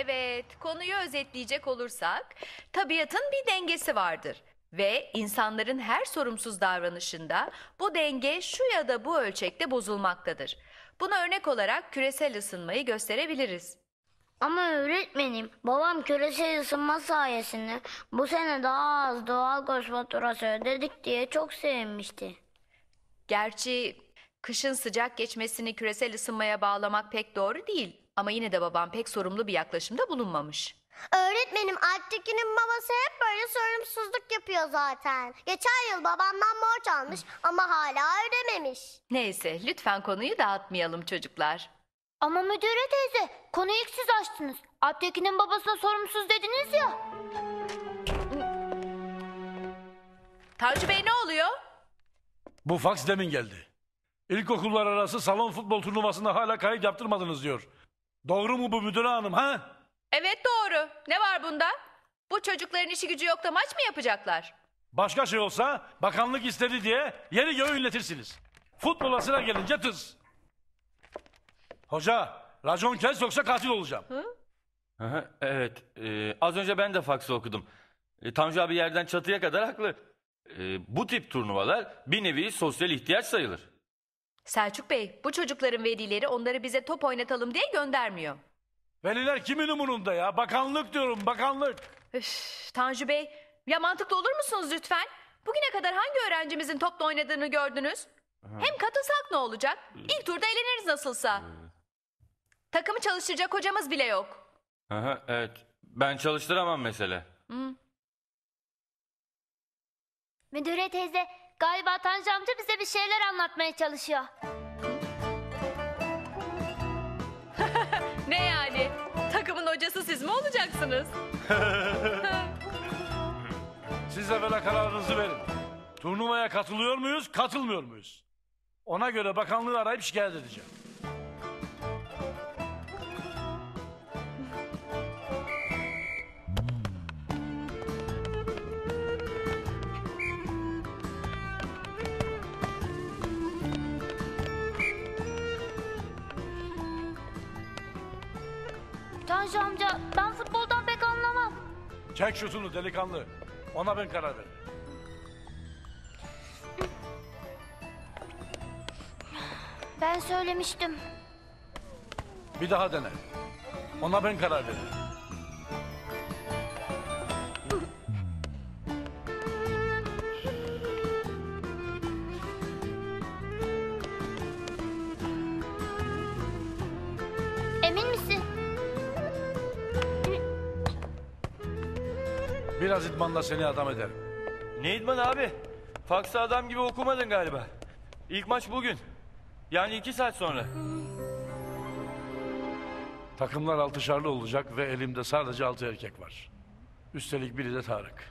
Evet, konuyu özetleyecek olursak, tabiatın bir dengesi vardır. Ve insanların her sorumsuz davranışında bu denge şu ya da bu ölçekte bozulmaktadır. Buna örnek olarak küresel ısınmayı gösterebiliriz. Ama öğretmenim, babam küresel ısınma sayesinde bu sene daha az doğalgaz faturası ödedik diye çok sevinmişti. Gerçi kışın sıcak geçmesini küresel ısınmaya bağlamak pek doğru değil. Ama yine de babam pek sorumlu bir yaklaşımda bulunmamış. Öğretmenim, Alptekin'in babası hep böyle sorumsuzluk yapıyor zaten. Geçen yıl babamdan borç almış ama hala ödememiş. Neyse, lütfen konuyu dağıtmayalım çocuklar. Ama müdüre teyze, konuyu ilk siz açtınız. Alptekin'in babasına sorumsuz dediniz ya. Tanju Bey, ne oluyor? Bu faks demin geldi. İlkokullar arası salon futbol turnuvasında hala kayıt yaptırmadınız diyor. Doğru mu bu müdüre hanım ha? Evet, doğru. Ne var bunda? Bu çocukların işi gücü yok da maç mı yapacaklar? Başka şey olsa bakanlık istedi diye yeri göğü inletirsiniz. Futbola sıra gelince tıs. Hoca, racon kes yoksa katil olacağım. Evet, az önce ben de faksı okudum. Tanju abi yerden çatıya kadar haklı. Bu tip turnuvalar bir nevi sosyal ihtiyaç sayılır. Selçuk Bey, bu çocukların velileri onları bize top oynatalım diye göndermiyor. Veliler kimin umurunda ya? Bakanlık diyorum, bakanlık. Üf, Tanju Bey, ya mantıklı olur musunuz lütfen? Bugüne kadar hangi öğrencimizin topla oynadığını gördünüz? Hem katılsak ne olacak? İlk turda eleniriz nasılsa. Takımı çalıştıracak hocamız bile yok. Evet, ben çalıştıramam mesela. Müdüre teyze, galiba Tanju amca bize bir şeyler anlatmaya çalışıyor. Ne yani? Takımın hocası siz mi olacaksınız? Siz evvela kararınızı verin. Turnuvaya katılıyor muyuz, katılmıyor muyuz? Ona göre bakanlığı arayıp şikayet edeceğim. Tanju amca, ben futboldan pek anlamam. Çek şutunu delikanlı. Ona ben karar veririm. Ben söylemiştim. Bir daha dene. Ona ben karar veririm. Emin misin? Biraz idmanla seni adam ederim. Ne idman abi? Faksı adam gibi okumadın galiba. İlk maç bugün. Yani 2 saat sonra. Takımlar altışarlı olacak ve elimde sadece 6 erkek var. Üstelik biri de Tarık.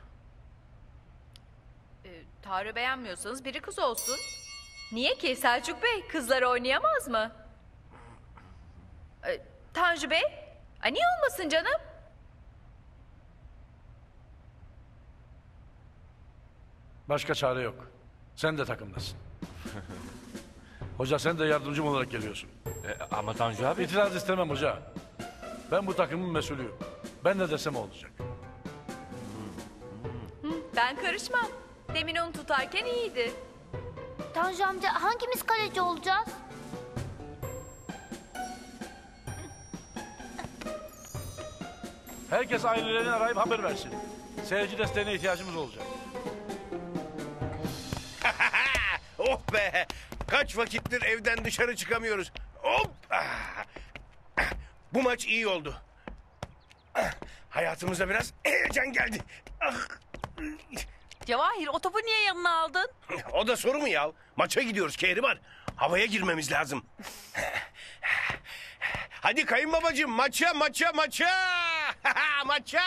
Tarık'ı beğenmiyorsanız biri kız olsun. Niye ki Selçuk Bey? Kızlar oynayamaz mı? Tanju Bey? Niye olmasın canım? Başka çare yok. Sen de takımdasın. Hoca sen de yardımcım olarak geliyorsun. Ama Tanju abi... İtiraz istemem hoca. Ben bu takımın mesulüyüm. Ben ne desem o olacak. Ben karışmam. Demin onu tutarken iyiydi. Tanju amca, hangimiz kaleci olacağız? Herkes ailelerini arayıp haber versin. Seyirci desteğine ihtiyacımız olacak. Oh be! Kaç vakittir evden dışarı çıkamıyoruz. Hop! Bu maç iyi oldu. Hayatımıza biraz heyecan geldi. Cevahir, o topu niye yanına aldın? O da soru mu ya? Maça gidiyoruz Kehribar. Havaya girmemiz lazım. Hadi kayınbabacığım, maça! Maça!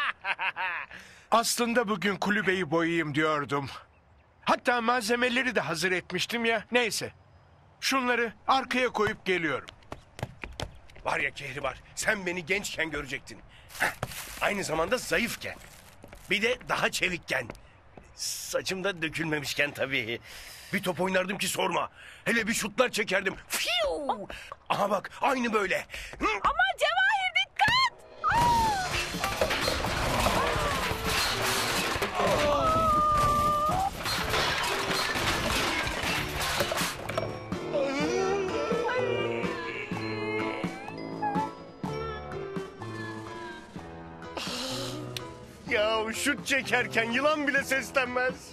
Aslında bugün kulübeyi boyayayım diyordum. Hatta malzemeleri de hazır etmiştim ya. Neyse. Şunları arkaya koyup geliyorum. Var ya Kehribar, sen beni gençken görecektin. Aynı zamanda zayıfken. Bir de daha çevikken. Saçım da dökülmemişken tabii. Bir top oynardım ki sorma. Hele bir şutlar çekerdim. Fiu! Aha bak, aynı böyle. Aman Cevahir, dikkat! Ya şut çekerken yılan bile seslenmez.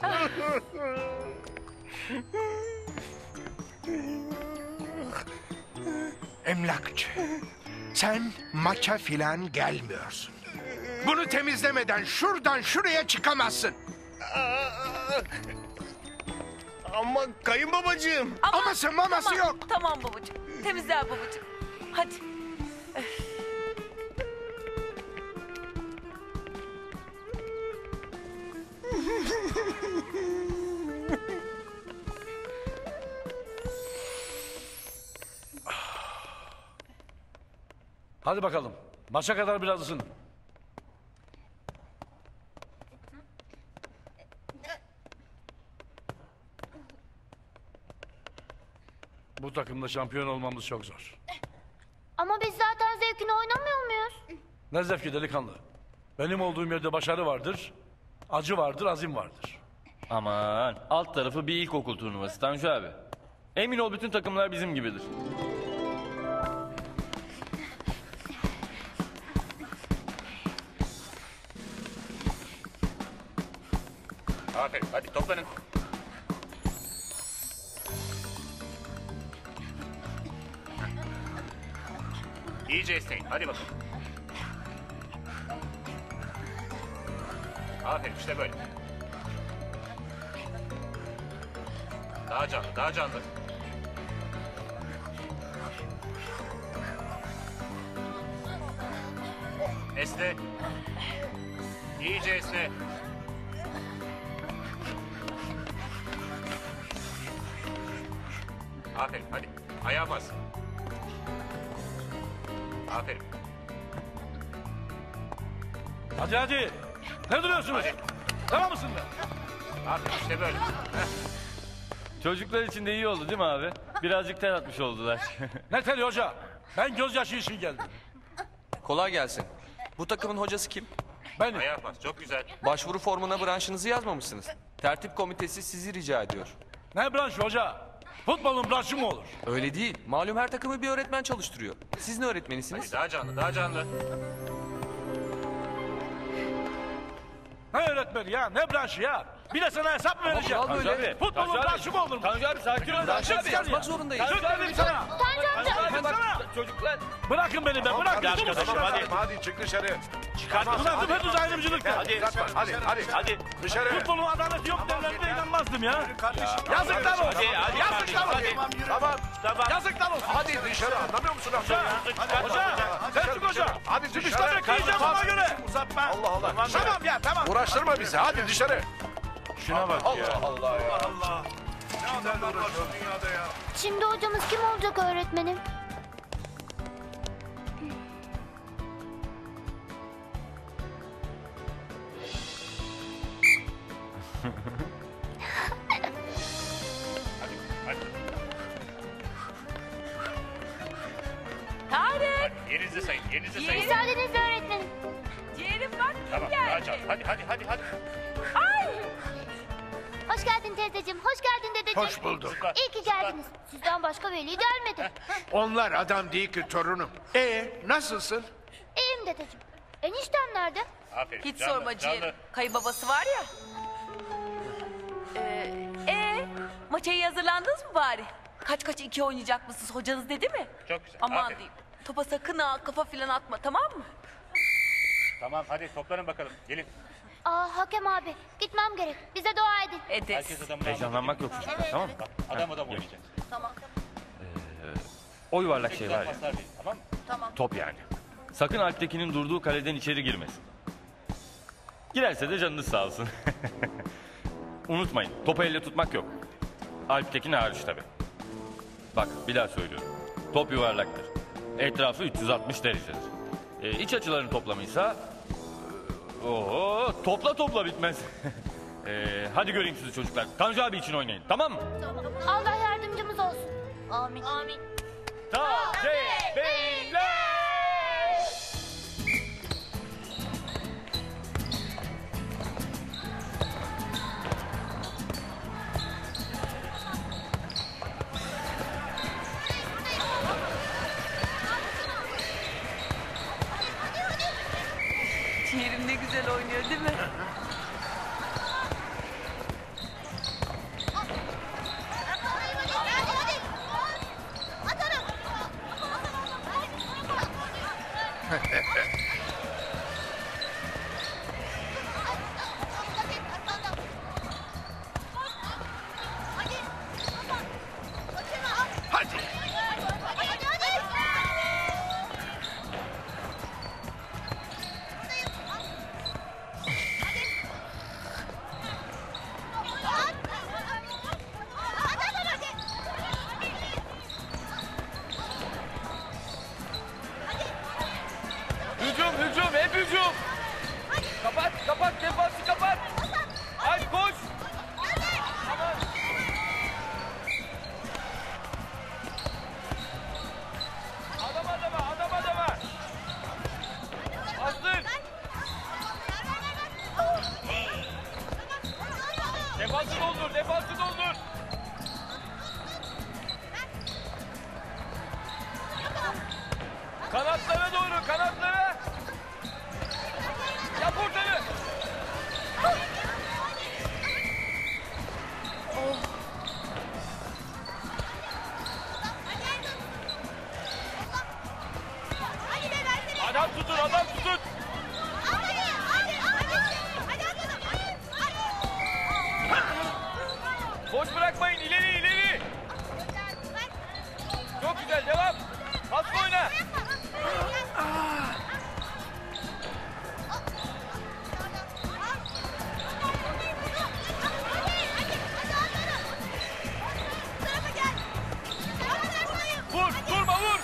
Emlakçı, sen maça filan gelmiyorsun. Bunu temizlemeden şuradan şuraya çıkamazsın. Ama kayınbabacığım. Aması maması yok. Tamam babacığım. Temizler babacığım. Hadi. Hadi bakalım. Maça kadar biraz ısın. Bu takımda şampiyon olmamız çok zor. Ama biz zaten zevkini oynamıyor muyuz? Ne zevki delikanlı. Benim olduğum yerde başarı vardır, acı vardır, azim vardır. Aman alt tarafı bir ilkokul turnuvası Tanju abi. Emin ol bütün takımlar bizim gibidir. Aferin, hadi toplanın. İyice esneyin, hadi bakalım. Aferin, işte böyle. Daha canlı, daha canlı. Esne. İyice esne. Aferin, hadi. Ayağa bas. Aferin. Hadi hadi. Ne duruyorsunuz? Hadi. Tamam mısın be? Aferin, işte böyle. Heh. Çocuklar için de iyi oldu değil mi abi? Birazcık ter atmış oldular. Ne teli hoca? Ben gözyaşı için geldim. Kolay gelsin. Bu takımın hocası kim? Benim. Ayağa bas, çok güzel. Başvuru formuna branşınızı yazmamışsınız. Tertip komitesi sizi rica ediyor. Ne branşı hoca? Futbolun branşı mı olur? Öyle değil. Malum her takımı bir öğretmen çalıştırıyor. Siz ne öğretmenisiniz? Hadi daha canlı, daha canlı. Ne öğretmeni ya? Ne branşı ya? Bir de sana hesap mı vereceğim? Abi Tanju öyle. abi. Futbolun Tanju abi. branşı mı olur mu? Tanju abi sakin ol. Tanju abi ya. yazmak zorundayız. Tanju Söz abi dedim sana. Tanju abi bak çocuklar. Bırakın beni be, bırakın. arkadaşım, hadi. Hadi çık dışarı. Ulan düpedüz ayrımcılıktır. Hadi dışarı. Futbolun adaleti yok derlerine inanmazdım ya. Yazıklar olsun. Yazıklar olsun. Tamam. Yazıklar olsun. Hadi dışarı, anlamıyor musun lafları? Hoca, Selçuk hoca. Hadi Çıkışta dışarı. bekleyeceğim ona göre. Allah Allah. Tamam ya, tamam. Uğraştırma bizi, hadi dışarı. Şuna bak ya. Allah ya. Kimlerle uğraşıyor dünyada ya? Şimdi hocamız kim olacak öğretmenim? Tarık. Yerinize sayın, yerinize sayın. Müsaadenizle öğretmenim. Ciğerim bak. Tamam, geldi. daha canlı. Hadi. Ay. Hoş geldin teyzeciğim, hoş geldin dedeciğim. Hoş bulduk. Zıpla. İyi ki geldiniz. Sizden başka veli gelmedi. Onlar adam değil ki torunum. Nasılsın? İyiyim dedeciğim. Eniştem nerede? Aferin. Hiç canlı, sorma ciğerim. canlı. Kayınbabası var ya. Maça iyi hazırlandınız mı bari? Kaç 2 oynayacak mısınız? Hocanız dedi mi? Çok güzel, Aman aferin. diyeyim. Topa sakın ha kafa filan atma, tamam mı? Tamam, hadi toplanın bakalım. Gelin. Hakem abi, gitmem gerek. Bize dua edin. Ederiz. Herkes adamını Heyecanlanmak yok. Tamam mı? Adam oynayacak. O yuvarlak şey var ya. Paslar değil, tamam mı? Top yani. Sakın Alptekin'in durduğu kaleden içeri girmesin. Girerse de canınız sağ olsun. Unutmayın, topu elle tutmak yok. Alptekin hariç tabii. Bak bir daha söylüyorum. Top yuvarlaktır. Etrafı 360 derecedir. İç açıların toplamıysa... topla bitmez. Hadi göreyim sizi çocuklar. Tanju abi için oynayın, tamam mı? Allah yardımcımız olsun. Amin. Amin. Taze beyler! Defansı doldur, defansı doldur. Kanatlara doğru, kanatlara. Yap ortanı. Adam tutun, adam tutun. Boş bırakmayın, ileri, ileri. Çok güzel, devam. Pasla oyna. Vur, durma, vur.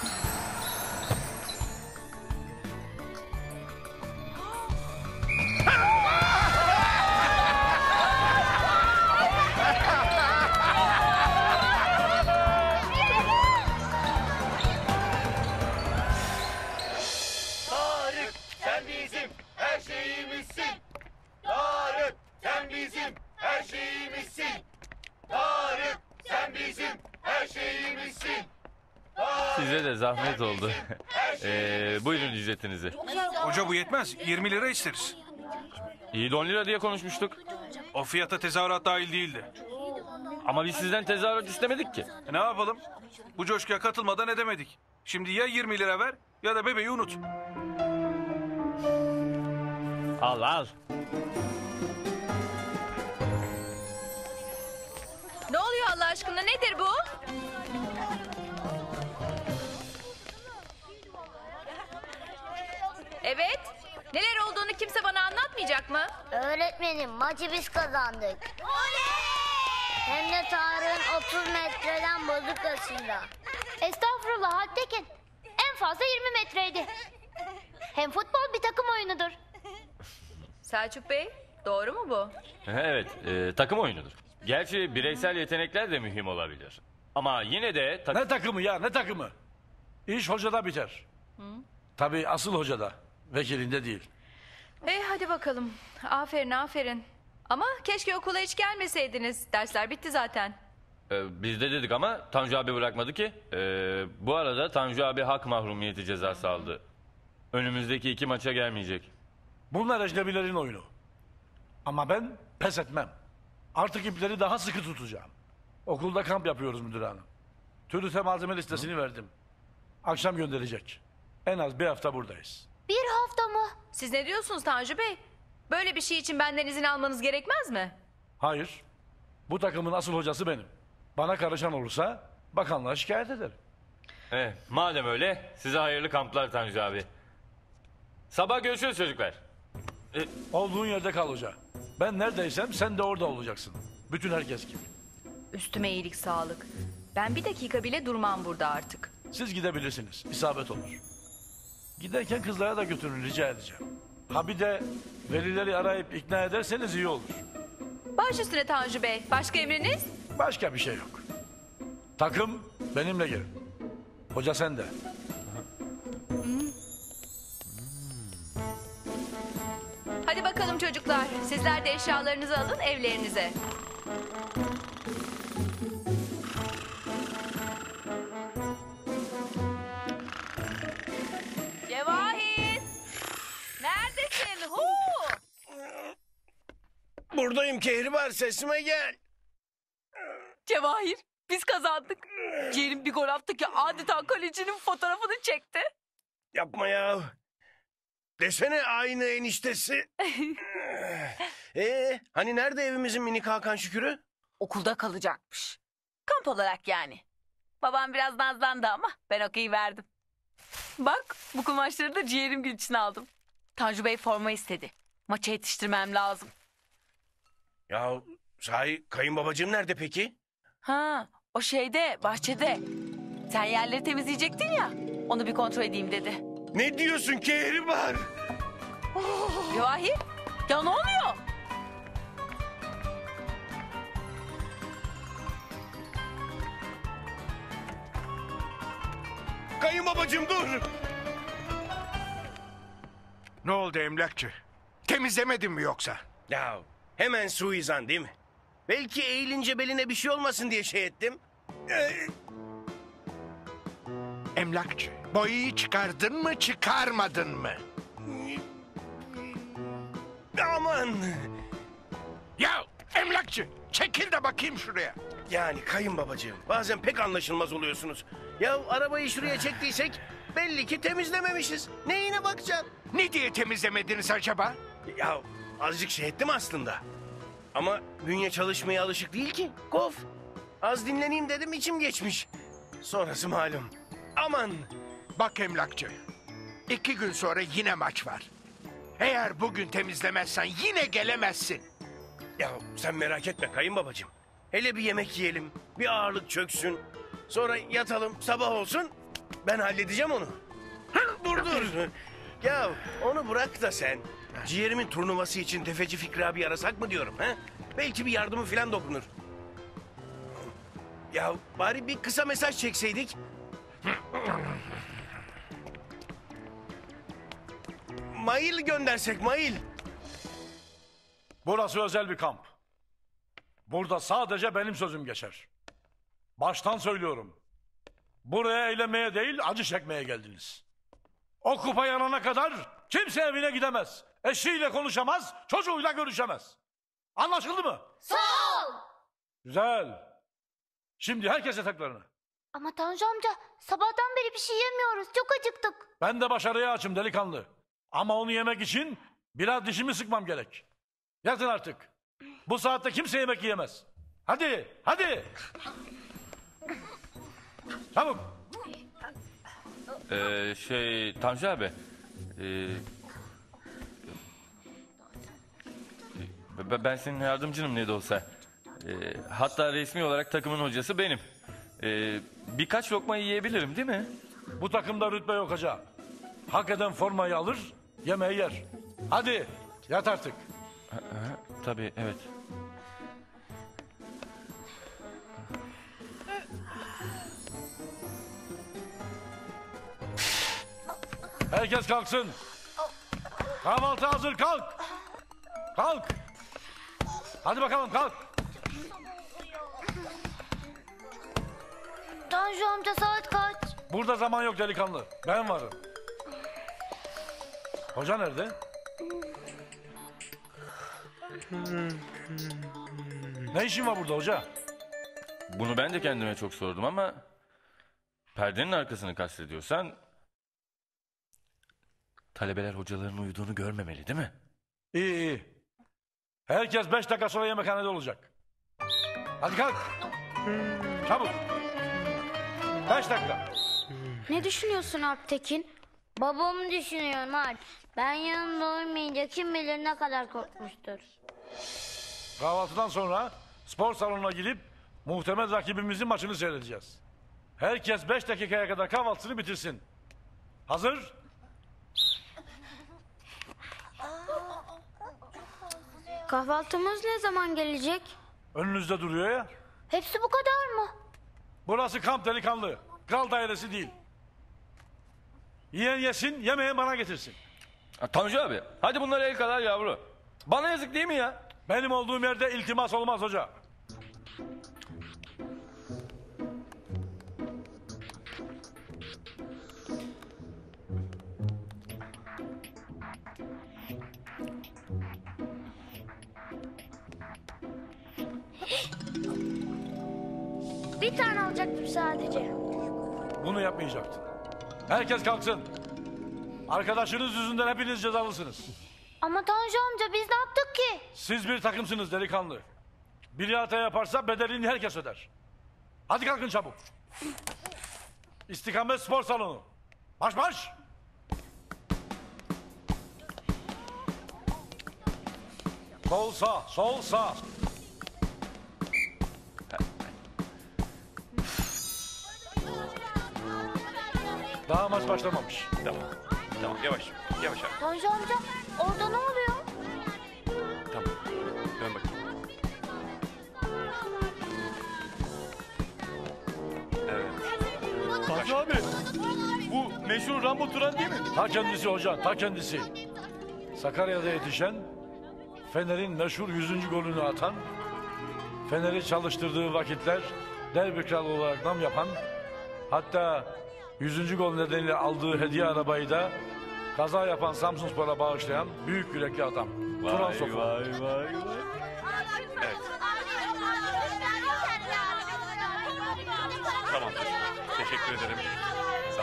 Tarık sen bizim her şeyimizsin. Tarık sen bizim her şeyimizsin. Tarık sen bizim her şeyimizsin. Size de zahmet oldu. Buyurun ücretinizi. Hoca bu yetmez. 20 lira isteriz. İyi de 10 lira diye konuşmuştuk. O fiyata tezahürat dahil değildi. Ama biz sizden tezahürat istemedik ki. Ne yapalım? Bu coşkuya katılmadan edemedik. Şimdi ya 20 lira ver ya da bebeği unut. Al al. Ne oluyor Allah aşkına, nedir bu? Evet. Neler olduğunu kimse bana anlatmayacak mı? Öğretmenim maçı biz kazandık. Hem de Tarık'ın 30 metreden bozukasıyla. Estağfurullah Alptekin. En fazla 20 metreydi. Hem futbol bir takım oyunudur. Selçuk Bey, doğru mu bu? Evet, takım oyunudur. Gerçi bireysel yetenekler de mühim olabilir. Ama yine de... Ne takımı ya, ne takımı? İş hocada biter. Tabii asıl hocada, vekilinde değil. Hadi bakalım. Aferin, aferin. Ama keşke okula hiç gelmeseydiniz. Dersler bitti zaten. Biz de dedik ama Tanju abi bırakmadı ki. Bu arada Tanju abi hak mahrumiyeti cezası aldı. Önümüzdeki 2 maça gelmeyecek. Bunlar ecnebilerin oyunu. Ama ben pes etmem. Artık ipleri daha sıkı tutacağım. Okulda kamp yapıyoruz müdür hanım. TÜRİT'e malzeme listesini verdim. Akşam gönderecek. En az 1 hafta buradayız. 1 hafta mı? Siz ne diyorsunuz Tanju Bey? Böyle bir şey için benden izin almanız gerekmez mi? Hayır. Bu takımın asıl hocası benim. Bana karışan olursa bakanlığa şikayet ederim. Madem öyle size hayırlı kamplar Tanju abi. Sabah görüşürüz çocuklar. Olduğun yerde kal hoca. Ben neredeysem sen de orada olacaksın. Bütün herkes gibi. Üstüme iyilik sağlık. Ben bir dakika bile durmam burada artık. Siz gidebilirsiniz. İsabet olur. Giderken kızlara da götürün rica edeceğim. Ha bir de velileri arayıp ikna ederseniz iyi olur. Baş üstüne Tanju Bey. Başka emriniz? Başka bir şey yok. Takım benimle gelin. Hoca sen de. Hadi bakalım çocuklar. Sizler de eşyalarınızı alın evlerinize. Cevahir! Neredesin? Buradayım Kehribar, sesime gel. Cevahir biz kazandık. Ciğerim bir gol attı ki adeta kalecinin fotoğrafını çekti. Yapma ya. Desene aynı eniştesi. Hani nerede evimizin minik Hakan Şükür'ü? Okulda kalacakmış. Kamp olarak yani. Babam biraz nazlandı ama ben okey verdim. Bak bu kumaşları da ciğerim gül için aldım. Tanju Bey forma istedi. Maça yetiştirmem lazım. Ya sahi kayınbabacığım nerede peki? Ha, o şeyde bahçede. Sen yerleri temizleyecektin ya. Onu bir kontrol edeyim dedi. Ne diyorsun Kehribar? Cevahir ya ne oluyor? Kayınbabacığım dur. Ne oldu emlakçı? Temizlemedin mi yoksa? Ya hemen suizan değil mi? Belki eğilince beline bir şey olmasın diye şey ettim. Emlakçı, boyayı çıkardın mı çıkarmadın mı? Aman! Ya emlakçı, çekil de bakayım şuraya. Yani kayınbabacığım, bazen pek anlaşılmaz oluyorsunuz. Ya arabayı şuraya çektiysek belli ki temizlememişiz. Neyine bakacaksın? Ne diye temizlemediniz acaba? Ya azıcık şey ettim aslında. Ama bünye çalışmaya alışık değil ki. Kof. Az dinleneyim dedim, içim geçmiş. Sonrası malum. Aman! Bak emlakçı, 2 gün sonra yine maç var. Eğer bugün temizlemezsen yine gelemezsin. Ya sen merak etme kayınbabacığım. Hele bir yemek yiyelim, bir ağırlık çöksün. Sonra yatalım, sabah olsun. Ben halledeceğim onu. Dur. Ya onu bırak da sen. Ciğerimin turnuvası için tefeci Fikri abi arasak mı diyorum. Ha? Belki bir yardımı falan dokunur. Ya bari bir kısa mesaj çekseydik. Mail göndersek mail. Burası özel bir kamp. Burada sadece benim sözüm geçer. Baştan söylüyorum. Buraya eğlenmeye değil, acı çekmeye geldiniz. O kupa yanana kadar kimse evine gidemez. Eşiyle konuşamaz, çocuğuyla görüşemez. Anlaşıldı mı? Sağ ol. Güzel. Şimdi herkes yataklarına. Ama Tanju amca sabahtan beri bir şey yemiyoruz. Çok acıktık. Ben de başarıya açım delikanlı. Ama onu yemek için biraz dişimi sıkmam gerek. Yatın artık. Bu saatte kimse yemek yiyemez. Hadi. Çabuk. Tanju abi. Ben senin yardımcınım ne de olsa. Hatta resmi olarak takımın hocası benim. Birkaç lokma yiyebilirim değil mi? Bu takımda rütbe yok hoca. Hak eden formayı alır, yemeği yer. Hadi yat artık. Tabii evet. Herkes kalksın. Kahvaltı hazır, kalk. Kalk. Hadi bakalım kalk. Tanju amca saat kaç? Burada zaman yok delikanlı. Ben varım. Hoca nerede? Ne işin var burada hoca? Bunu ben de kendime çok sordum ama... perdenin arkasını kastediyorsan... talebeler hocaların uyuduğunu görmemeli değil mi? İyi. Herkes 5 dakika sonra yemekhanede olacak. Hadi kalk. Çabuk. 5 dakika. Ne düşünüyorsun Alptekin? Babamı düşünüyorum Alp. Ben yanımda olmayınca kim bilir ne kadar korkmuştur. Kahvaltıdan sonra spor salonuna gidip muhtemel rakibimizin maçını seyredeceğiz. Herkes 5 dakikaya kadar kahvaltısını bitirsin. Hazır? Kahvaltımız ne zaman gelecek? Önünüzde duruyor ya. Hepsi bu kadar mı? Burası kamp delikanlı. Kral dairesi değil. Yiyen yesin, yemeyen bana getirsin. Tanju abi hadi bunları el kadar yavru. Bana yazık değil mi ya? Benim olduğum yerde iltimas olmaz hoca. Bir tane alacaktım sadece. Bunu yapmayacaktın. Herkes kalksın. Arkadaşınız yüzünden hepiniz cezalısınız. Ama Tanju amca biz ne yaptık ki? Siz bir takımsınız delikanlı. Biri hata yaparsa bedelini herkes öder. Hadi kalkın çabuk. İstikamet spor salonu. Marş marş. Sol sağ, sol sağ. Daha maç başlamamış. Tamam yavaş abi. Tanju amca orada ne oluyor? Tamam. Dön bakayım. Evet. Tanju abi bu meşhur Rambo Turan değil mi? Ta kendisi hoca, ta kendisi. Sakarya'da yetişen, Fener'in meşhur 100. golünü atan, Fener'i çalıştırdığı vakitler derbi kralı olarak nam yapan, hatta 100. gol nedeniyle aldığı hediye arabayı da kaza yapan Samsunspor'a bağışlayan büyük yürekli adam. Turan Sofu. Vay. Tamam. Teşekkür ederim. Sağ ol.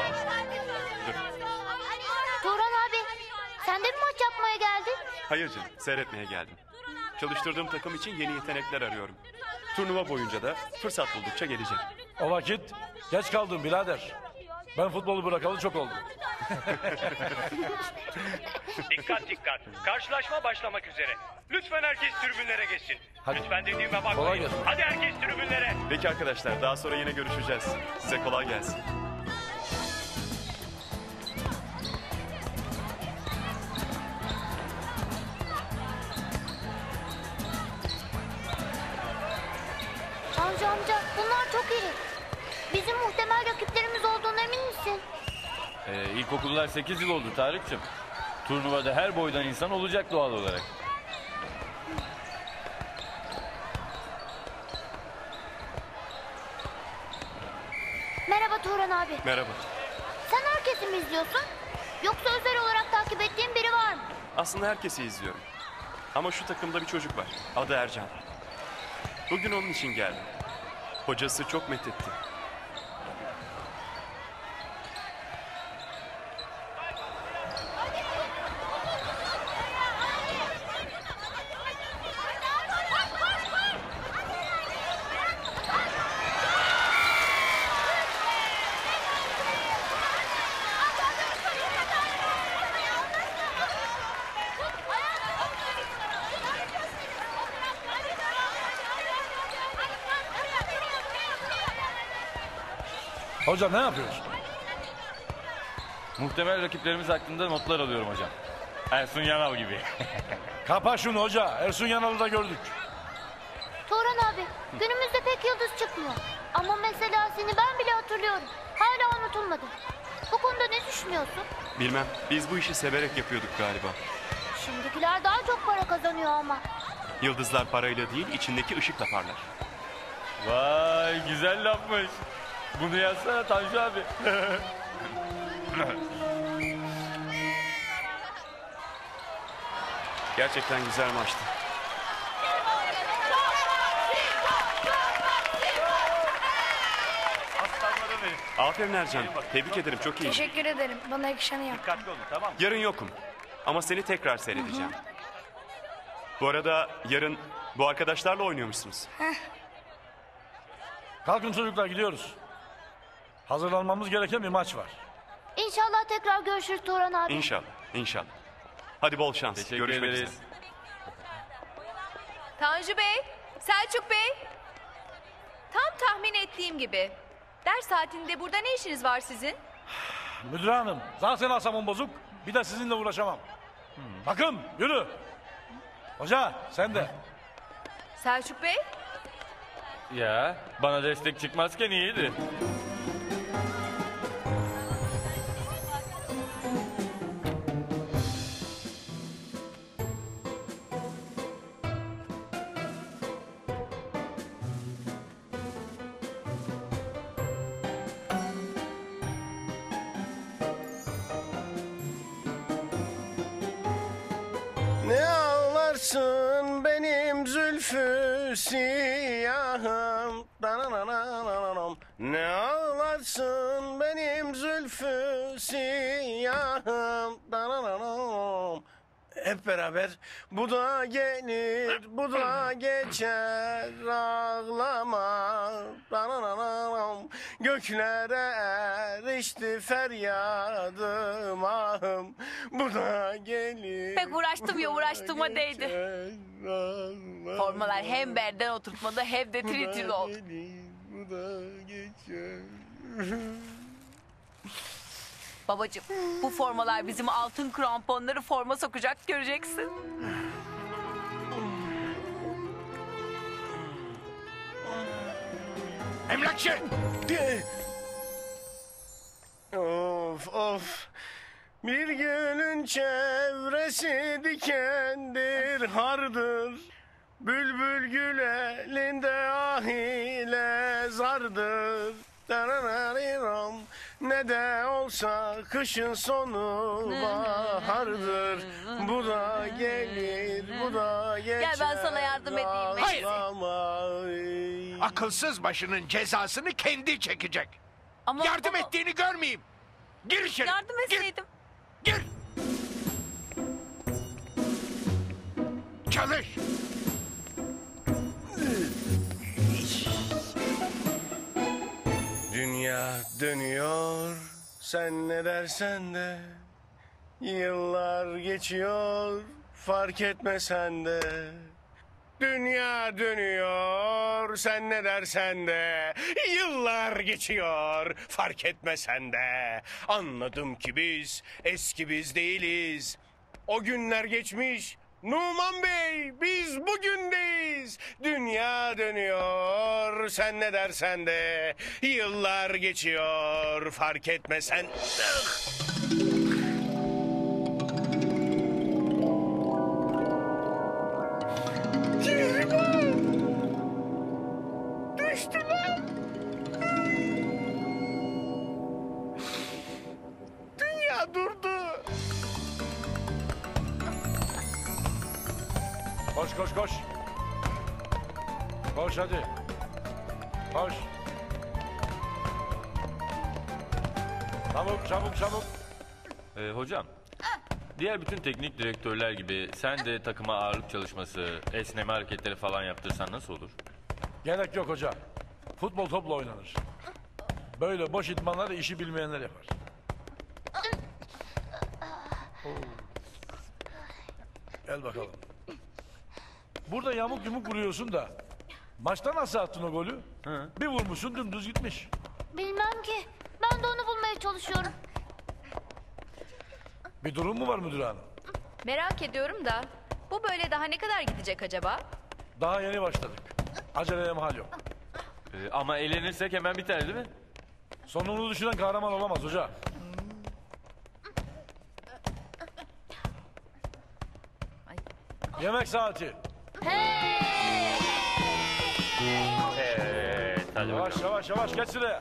Turan abi sen de mi maç yapmaya geldin? Hayır canım, seyretmeye geldim. Çalıştırdığım takım için yeni yetenekler arıyorum. Turnuva boyunca da fırsat buldukça geleceğim. O vakit geç kaldım birader. Ben futbolu bırakalı çok oldu. Dikkat dikkat. Karşılaşma başlamak üzere. Lütfen herkes tribünlere geçsin. Hadi. Lütfen dediğime Kolay bakmayın. gelsin. Hadi herkes tribünlere. Peki arkadaşlar, daha sonra yine görüşeceğiz. Size kolay gelsin. Tanju amca bunlar çok iri. Bizim muhtemel rakiplerimiz olduğuna emin misin? İlkokullar 8 yıl oldu Tarık'cığım. Turnuvada her boydan insan olacak doğal olarak. Merhaba Turan abi. Merhaba. Sen herkesi mi izliyorsun? Yoksa özel olarak takip ettiğin biri var mı? Aslında herkesi izliyorum. Ama şu takımda bir çocuk var. Adı Ercan. Bugün onun için geldim. Hocası çok methetti. Hocam ne yapıyorsun? Muhtemel rakiplerimiz hakkında notlar alıyorum hocam. Ersun Yanal gibi. Kapa şunu hoca. Ersun Yanal'ı da gördük. Turan abi günümüzde pek yıldız çıkmıyor. Ama mesela seni ben bile hatırlıyorum. Hala unutulmadı. Bu konuda ne düşünüyorsun? Bilmem, biz bu işi severek yapıyorduk galiba. Şimdikiler daha çok para kazanıyor ama. Yıldızlar parayla değil, içindeki ışıkla parlar. Vay güzel lafmış. Bunu yazsana Tanju abi. Gerçekten güzel maçtı. Aslanlarım benim. Aferin Ercan. Tebrik ederim. Çok iyi. Teşekkür ederim. Bana yakışanı yap. Dikkatli olun tamam mı? Yarın yokum. Ama seni tekrar seyredeceğim. Bu arada yarın bu arkadaşlarla oynuyormuşsunuz. Kalkın çocuklar gidiyoruz. Hazırlanmamız gereken bir maç var. İnşallah tekrar görüşürüz Turan abi. İnşallah. İnşallah. Hadi bol şans. Teşekkür Görüşmek ederiz. üzere. Tanju Bey, Selçuk Bey. Tam tahmin ettiğim gibi. Ders saatinde burada ne işiniz var sizin? Müdür hanım zaten asabım bozuk. Bir de sizinle uğraşamam. Bakın yürü. Hoca sen de. Selçuk Bey, Ya bana destek çıkmazken iyiydi. Ne ağlarsın benim zülfü siyahım. Danananananam. Ne ağlarsın benim zülfü siyahım. Dananananam. Hep beraber bu da gelir, bu da geçer, ağlama. Danananam. Göklere erişti feryadım ahım, bu da gelir. Pek uğraştım ya, uğraştığıma değdi. Formalar hem berden oturtmalı hem de tritil oldu. Bu da geçer. Babacığım bu formalar bizim altın kramponları forma sokacak, göreceksin. Emlakçı! Of of. Bir gülün çevresi dikendir, hardır. Bülbül gül elinde ahile zardır. Dararariram. Ne de olsa kışın sonu bahardır. Bu da gelir, bu da geçer. Gel ben sana yardım edeyim. Hayır. Akılsız başının cezasını kendi çekecek. Ama Yardım baba- ettiğini görmeyeyim. Gir içeri. Yardım etseydim. Gir. Çalış. Dünya dönüyor, sen ne dersen de. Yıllar geçiyor, fark etmesen de. Dünya dönüyor, sen ne dersen de. Yıllar geçiyor, fark etmesen de. Anladım ki biz eski biz değiliz. O günler geçmiş, Numan Bey, biz bugündeyiz. Dünya dönüyor, sen ne dersen de. Yıllar geçiyor, fark etmesen. Düştüler. Dünya durdu. Koş koş koş. Koş hadi. Koş. Çabuk çabuk çabuk. Hocam, diğer bütün teknik direktörler gibi sen de takıma ağırlık çalışması, esneme hareketleri falan yaptırsan nasıl olur? Gerek yok hoca. Futbol topla oynanır. Böyle boş idmanları işi bilmeyenler yapar. Oo. Gel bakalım. Burada yamuk yumuk vuruyorsun da maçta nasıl attın o golü? Bir vurmuşsun dümdüz gitmiş. Bilmem ki. Ben de onu bulmaya çalışıyorum. Bir durum mu var müdür hanım? Merak ediyorum da bu böyle daha ne kadar gidecek acaba? Daha yeni başladık. Aceleye mahal yok. Ama eğlenirsek hemen biter değil mi? Sonunu düşünen kahraman olamaz hoca. Yemek saati. Evet, hadi Yavaş bakalım. yavaş yavaş geç sıraya.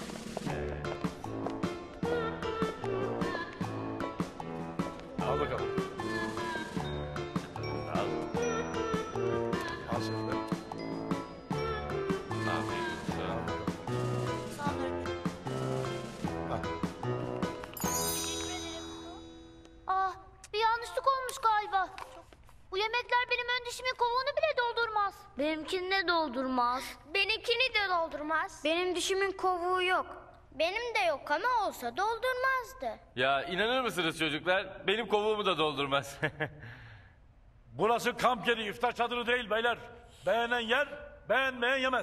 Al bakalım. Al. Al sen de. Afiyet olsun. Ah, bir yanlışlık olmuş galiba. Bu yemekler benim ön dişimin kovuğunu bile doldurmaz. Benimkini de doldurmaz. Benimkini de doldurmaz. Benim dişimin kovuğu yok. Benim de yok ama olsa doldurmazdı. Ya inanır mısınız çocuklar? Benim kovuğumu da doldurmaz. Burası kamp yeri, iftar çadırı değil beyler. Beğenen yer, beğenmeyen yemez.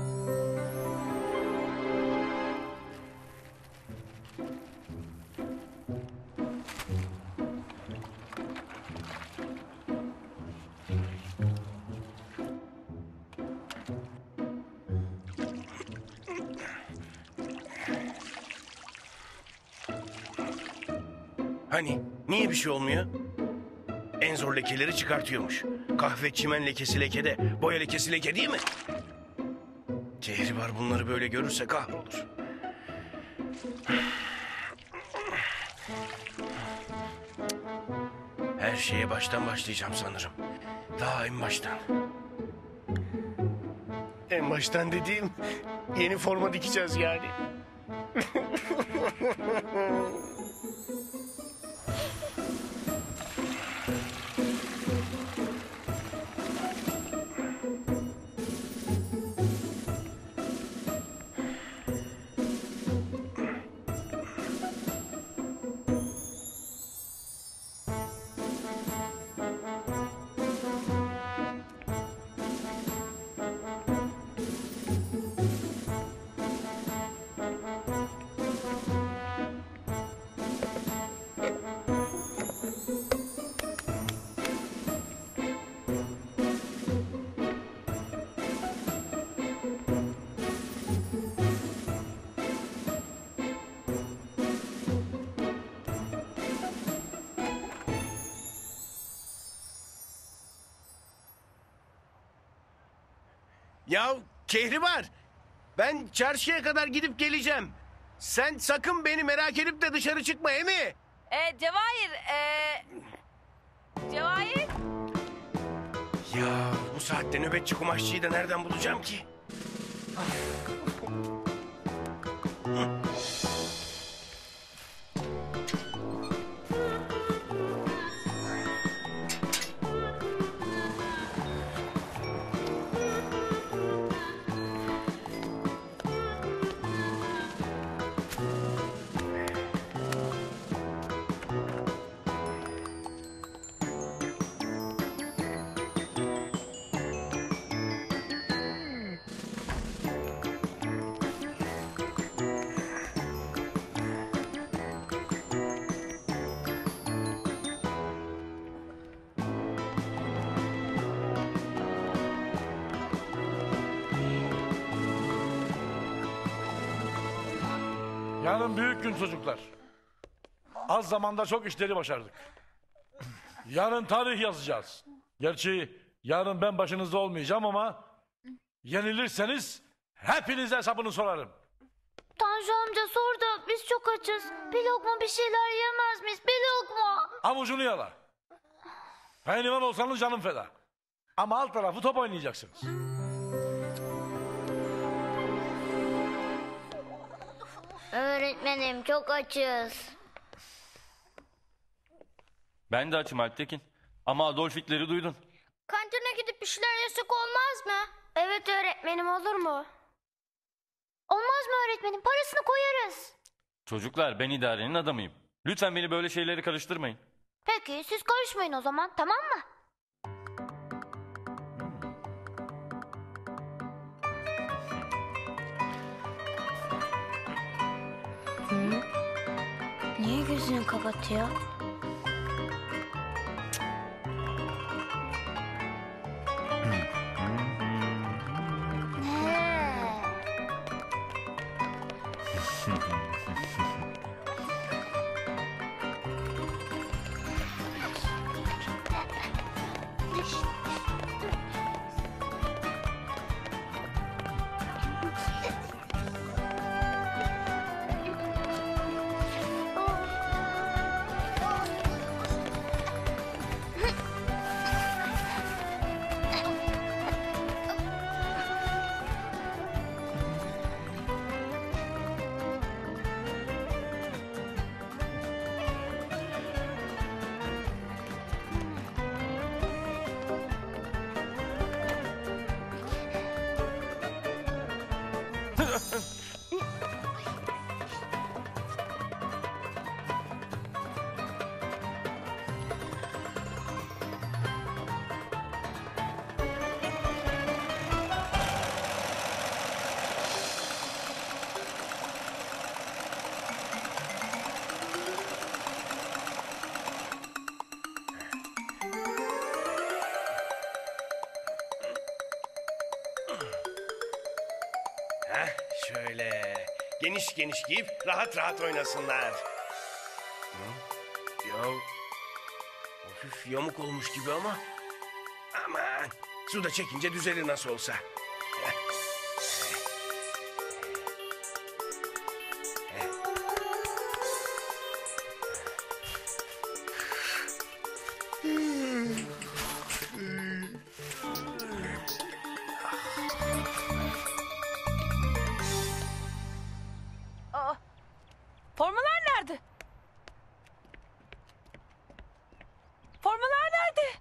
Hani niye bir şey olmuyor? En zor lekeleri çıkartıyormuş. Kahve çimen lekesi lekede, boya lekesi leke değil mi? Kehribar bunları böyle görürse kahrolur. Her şeye baştan başlayacağım sanırım. Daha en baştan. En baştan dediğim yeni forma dikeceğiz yani. Ya Kehribar, ben çarşıya kadar gidip geleceğim. Sen sakın beni merak edip de dışarı çıkma, he mi? Cevahir. Cevahir. Ya bu saatte nöbetçi kumaşçıyı da nereden bulacağım ki? Yarın büyük gün çocuklar. Az zamanda çok işleri başardık. Yarın tarih yazacağız. Gerçi yarın ben başınızda olmayacağım ama yenilirseniz hepinize hesabını sorarım. Tanju amca sor da biz çok açız. Bir lokma bir şeyler yemez miyiz? Bir lokma. Avucunu yala. Pehlivan olsanız canım feda. Ama alt tarafı top oynayacaksınız. Öğretmenim çok açız. Ben de açım Alptekin. Ama Adolf Hitler'i duydun. Kantine gidip bir şeyler yesek olmaz mı? Evet öğretmenim, olur mu? Olmaz mı öğretmenim? Parasını koyarız. Çocuklar, ben idarenin adamıyım. Lütfen beni böyle şeyleri karıştırmayın. Peki siz karışmayın o zaman, tamam mı? Niye gözünü kapatıyor? Şöyle geniş geniş giyip rahat rahat oynasınlar. Ya hafif yamuk olmuş gibi ama aman suda çekince düzelir nasıl olsa. Formalar nerede? Formalar nerede?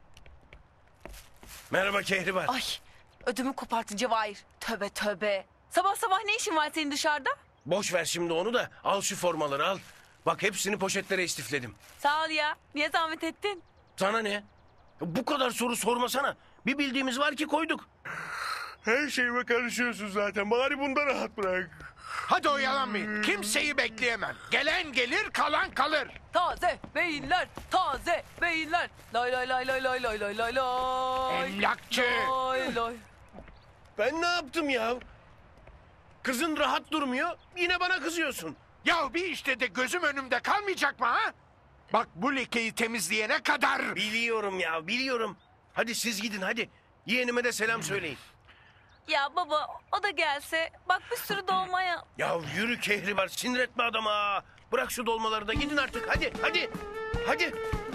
Merhaba Kehribar. Ay, ödümü koparttı Cevahir. Tövbe tövbe. Sabah sabah ne işin var senin dışarıda? Boş ver şimdi onu da al şu formaları al. Bak hepsini poşetlere istifledim. Sağ ol ya. Niye zahmet ettin? Sana ne? Bu kadar soru sormasana. Bir bildiğimiz var ki koyduk. Her şeyime karışıyorsun zaten. Bari bunda rahat bırak. Hadi oyalanmayın. Kimseyi bekleyemem. Gelen gelir, kalan kalır. Taze beyinler, taze beyinler. Lay lay lay lay lay lay lay lay lay. Emlakçı. Lay lay. Ben ne yaptım ya? Kızın rahat durmuyor. Yine bana kızıyorsun. Ya bir işte de gözüm önümde kalmayacak mı ha? Bak bu lekeyi temizleyene kadar. Biliyorum ya, biliyorum. Hadi siz gidin hadi. Yeğenime de selam söyleyin. Ya baba o da gelse. Bak bir sürü dolmaya. Ya yürü Kehribar, sinir etme adama. Bırak şu dolmaları da gidin artık. Hadi, hadi. Hadi.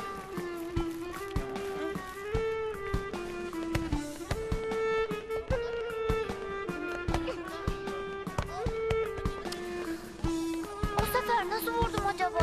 O sefer nasıl vurdum acaba?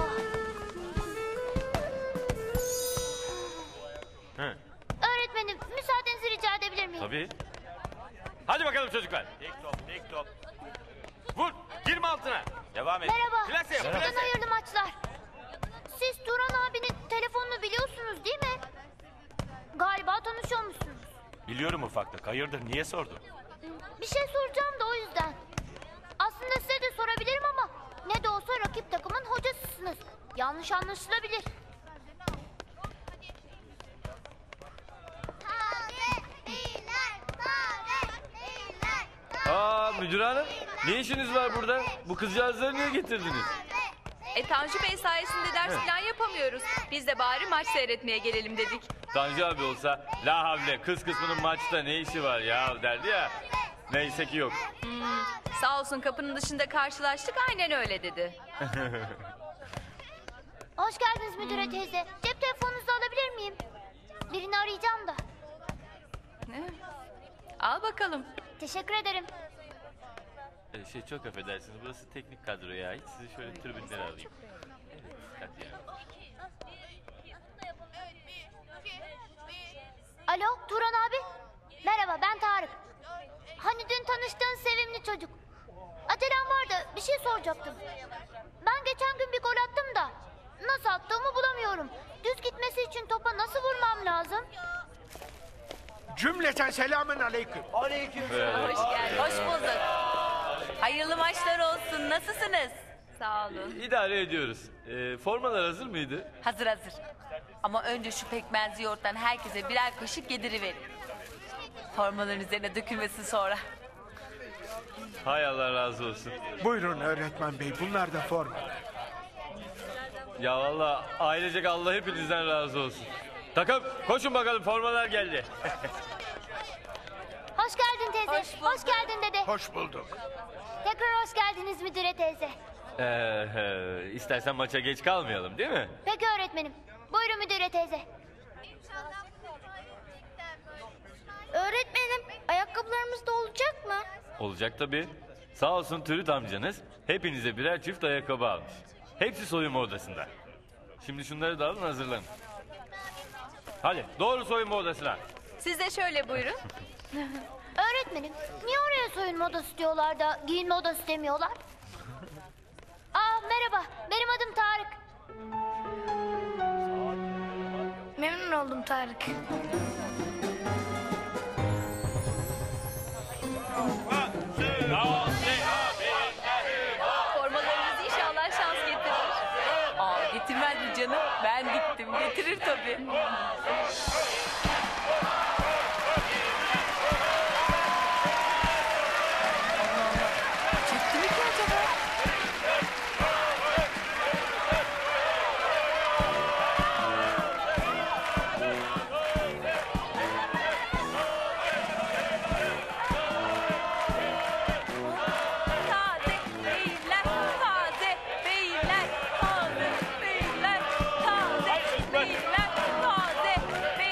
Hı, Öğretmenim müsaadenizi rica edebilir miyim? tabii. Hadi bakalım çocuklar. Tek top, tek top. Vur. Girme altına. Devam et. Merhaba. Plase yap. Şimdiden Plase. hayırlı maçlar. Siz Turan abinin telefonunu biliyorsunuz değil mi? Galiba tanışıyormuşsunuz. Biliyorum ufaklık. Hayırdır niye sordun? Bir şey soracağım da o yüzden. Aslında size de sorabilirim ama ne de olsa rakip takımın hocasısınız. Yanlış anlaşılabilir. Aa müdür hanım. Ne işiniz var burada? Bu kızcağızları niye getirdiniz? Tanju Bey sayesinde ders falan yapamıyoruz. Biz de bari maç seyretmeye gelelim dedik. Tanju abi olsa la havle kız kısmının maçta ne işi var ya derdi ya. Neyse ki yok. Sağ olsun kapının dışında karşılaştık aynen öyle dedi. Hoş geldiniz müdüre teyze. Cep telefonunuzu alabilir miyim? Birini arayacağım da. Ne? Al bakalım. Teşekkür ederim. Çok affedersiniz burası teknik kadro ya. Hiç sizi şöyle tribünlere alayım. Evet, hadi ya. Alo Turan abi. Merhaba ben Tarık. Hani dün tanıştığın sevimli çocuk. Acelem vardı bir şey soracaktım. Ben geçen gün bir gol attım da nasıl attığımı bulamıyorum. Düz gitmesi için topa nasıl vurmam lazım? Cümleten selamün aleyküm. Hoş geldin. Hoş bulduk. Hayırlı maçlar olsun. Nasılsınız? Sağ olun. İdare ediyoruz. Formalar hazır mıydı? Hazır hazır. Ama önce şu pekmezli yoğurttan herkese birer kaşık yediriverin. Formaların üzerine dökülmesin sonra. Hay Allah razı olsun. Buyurun öğretmen bey, bunlar da forma. Ya valla ailecek Allah hepinizden razı olsun. Takım koşun bakalım formalar geldi. Hoş geldin teyze. Hoş geldin dede. Hoş bulduk. Tekrar hoş geldiniz müdüre teyze. İstersen maça geç kalmayalım değil mi? Peki öğretmenim. Buyurun müdüre teyze. Öğretmenim ayakkabılarımız da olacak mı? Olacak tabii. Sağ olsun Türüt amcanız hepinize birer çift ayakkabı almış. Hepsi soyunma odasında. Şimdi şunları da alın hazırlanın. Hadi doğru soyunma odasına. Siz de şöyle buyurun. Öğretmenim niye oraya soyunma odası diyorlar da giyinme odası demiyorlar? Merhaba benim adım Tarık. Memnun oldum Tarık. Formalarınız inşallah şans getirir. Getirmez mi canım? Ben diktim. Getirir tabii. Çekti mi ki acaba? Taze beyler, taze beyler, taze beyler, taze beyler, taze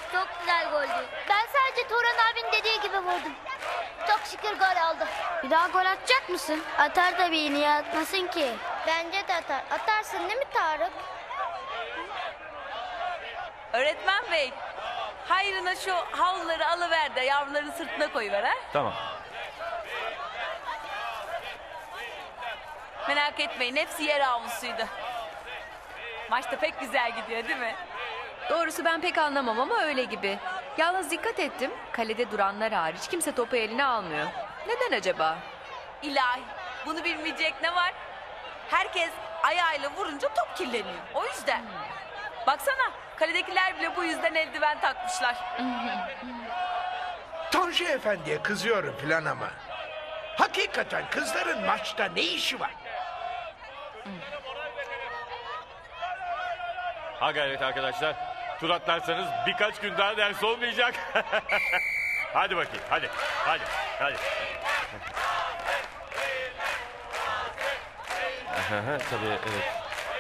Çok güzel goldü. Ben sadece Turan abinin dediği gibi vurdum. Çok şükür gol oldu. Bir daha gol atacak mısın? Atar tabii, niye atmasın ki? Bence de atar. Atarsın değil mi Tarık? Öğretmen bey, hayrına şu havluları alıver de yavruların sırtına koyuver ha. Tamam. Merak etmeyin, hepsi yer havlusuydu. Maç da pek güzel gidiyor değil mi? Doğrusu ben pek anlamam ama öyle gibi. Yalnız dikkat ettim. Kalede duranlar hariç kimse topu eline almıyor. Neden acaba? İlahi, bunu bilmeyecek ne var? Herkes ayağıyla vurunca top kirleniyor. O yüzden. Baksana, kaledekiler bile bu yüzden eldiven takmışlar. Tanju Efendi'ye kızıyorum filan ama. Hakikaten kızların maçta ne işi var? Ha gayret arkadaşlar. Tur atlarsanız birkaç gün daha ders olmayacak. Hadi bakayım, hadi. Tabii, evet.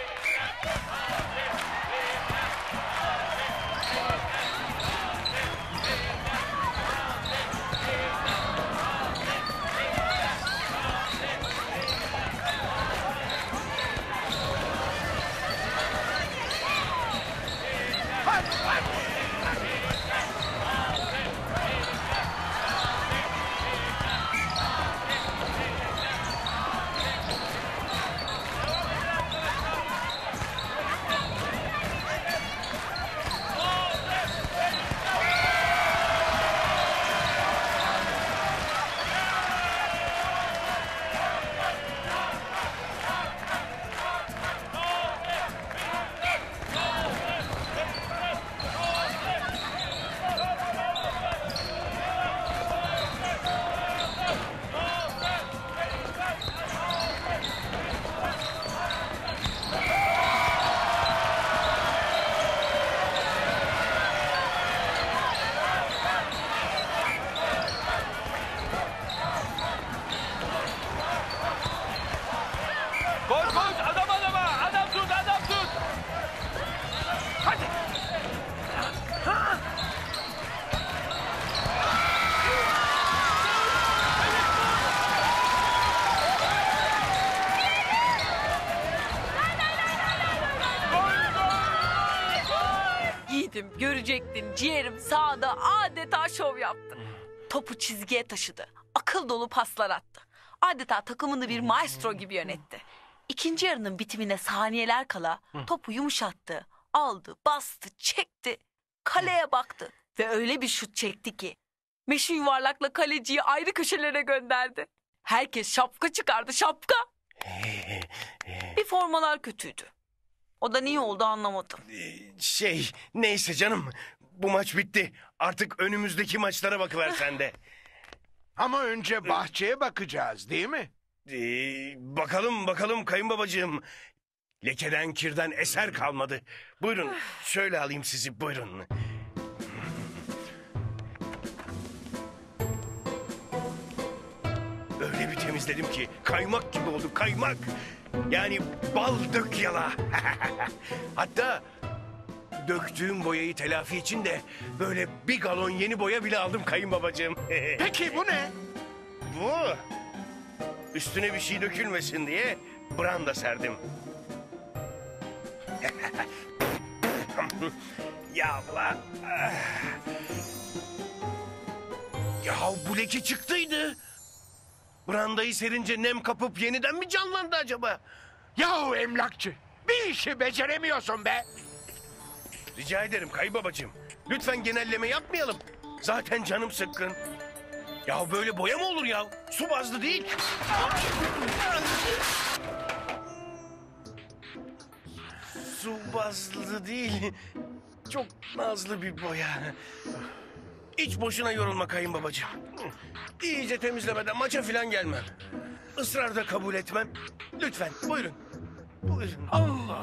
Koş adam adama. Adam tut. Hadi. Yiğidim, görecektin, ciğerim sahada adeta şov yaptı. Topu çizgiye taşıdı, akıl dolu paslar attı. Adeta takımını bir maestro gibi yönetti. İkinci yarının bitimine saniyeler kala topu yumuşattı, aldı, bastı, çekti. Kaleye baktı ve öyle bir şut çekti ki meşhur yuvarlakla kaleciyi ayrı köşelere gönderdi. Herkes şapka çıkardı, şapka. Bir formalar kötüydü. O da niye oldu anlamadım. Neyse canım. Bu maç bitti. Artık önümüzdeki maçlara bakıver sen de. Ama önce bahçeye bakacağız değil mi? Bakalım kayınbabacığım. Lekeden kirden eser kalmadı. Buyurun şöyle alayım sizi, buyurun. Öyle bir temizledim ki kaymak gibi oldu, kaymak. Yani bal dök yala. Hatta döktüğüm boyayı telafi için de böyle bir galon yeni boya bile aldım kayınbabacığım. Peki bu ne? Bu üstüne bir şey dökülmesin diye branda serdim. Ya Allah. Ya bu leke çıktıydı. Brandayı serince nem kapıp yeniden mi canlandı acaba? Yahu emlakçı, bir işi beceremiyorsun be. Rica ederim kayınbabacığım. Lütfen genelleme yapmayalım. Zaten canım sıkkın. Ya böyle boya mı olur ya? Su bazlı değil. Su bazlı değil. Çok nazlı bir boya. Hiç boşuna yorulma kayınbabacığım. İyice temizlemeden maça falan gelmem. Israr da kabul etmem. Lütfen buyurun. Buyurun. Allah.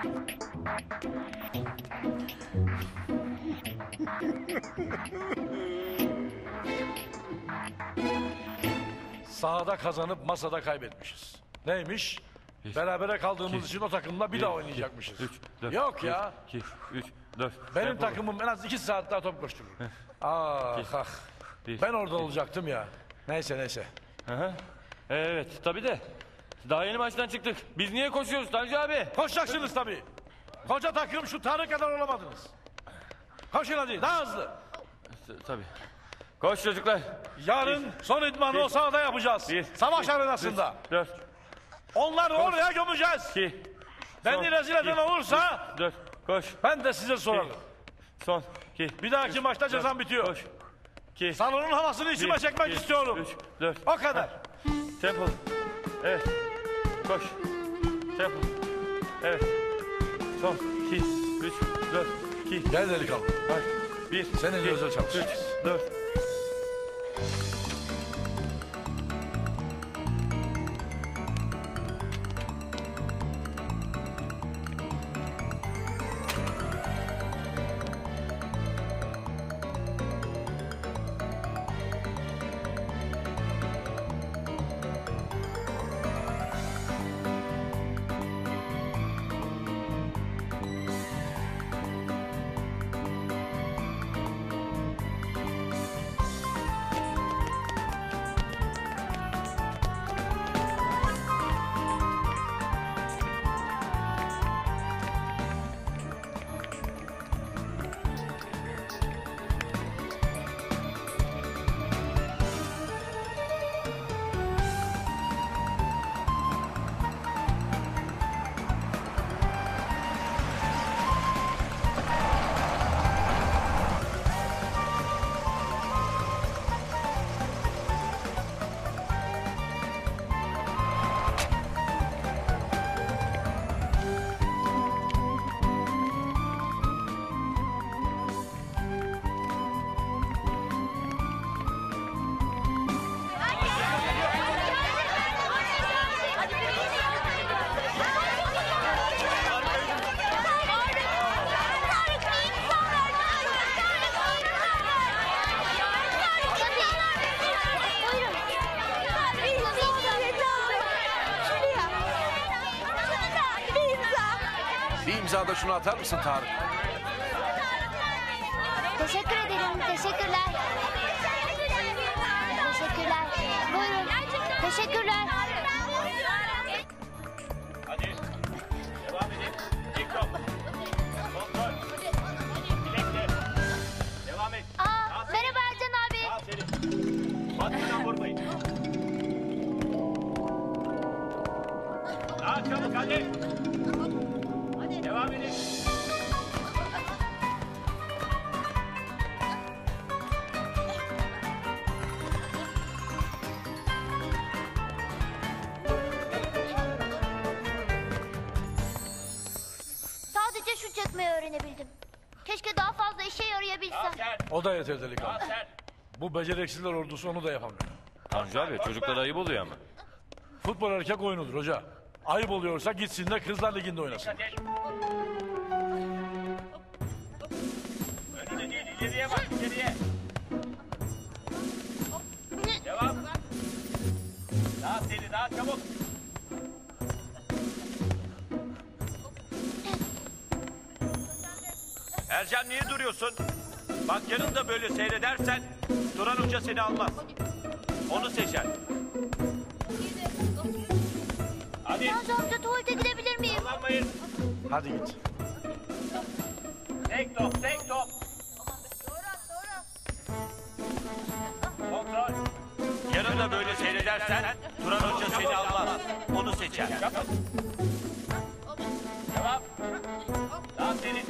Sahada kazanıp masada kaybetmişiz. Neymiş? Berabere kaldığımız için o takımla bir daha oynayacakmışız. Yok ya. 2, 3, Dur. Benim takımım en az 2 saat daha top koşturur. Ah. Ben orada olacaktım ya. Neyse. Aha. Evet tabii de. Daha yeni maçtan çıktık. Biz niye koşuyoruz Tanju abi? Koşacaksınız tabii. Koca takım şu Tarık kadar olamadınız. Koşun hadi daha hızlı. Tabii. Koş çocuklar. Yarın son idmanı o sahada yapacağız. Savaş arenasında. 4. Onları oraya gömeceğiz. 2. Beni rezil eden olursa 4. Koş. ben de size sorarım. Son. 2. Bir dahaki maçta cezam bitiyor. Koş. 2. Salonun havasını içime çekmek istiyorum. 3. 4. O kadar. Tempo. Evet. Koş. Tempo. Evet. Son. 2. 3. 4. 2. Gel delikanlı. Hadi. 1. Seninle özel çalış. 3. 4. İmzada şunu atar mısın Tarık? Teşekkür ederim. Teşekkürler. Teşekkürler. Buyurun. Teşekkürler. Hadi. Devam edin. İlk top. Kontrol. Bilekle. Devam et. Merhaba Ercan abi. Aferin. Batmadan vurmayın. Daha çabuk hadi. Devam edin. Sadece şut çekmeyi öğrenebildim. Keşke daha fazla işe yarayabilsem. O da yeter delikanlı. Bu beceriksizler ordusu onu da yapamıyor. Tanju abi çocuklara ayıp oluyor ama. Futbol erkek oyunudur hoca. Ayıp oluyorsa gitsin de Kızlar Ligi'nde oynasın. Önüne değil, ileriye bak, ileriye. Devam. Daha seri, daha çabuk. Ercan niye duruyorsun? Bak yarın da böyle seyredersen Duran Hoca seni almaz. Onu seçer. Hadi. Tanju amca tuvalete gidebilir miyim? Kullanmayın. Hadi git. Tek top, tek top. Kontrol. Yarın da böyle seyredersen Turan Hoca seni almaz. Onu seçer. Devam. Daha senin.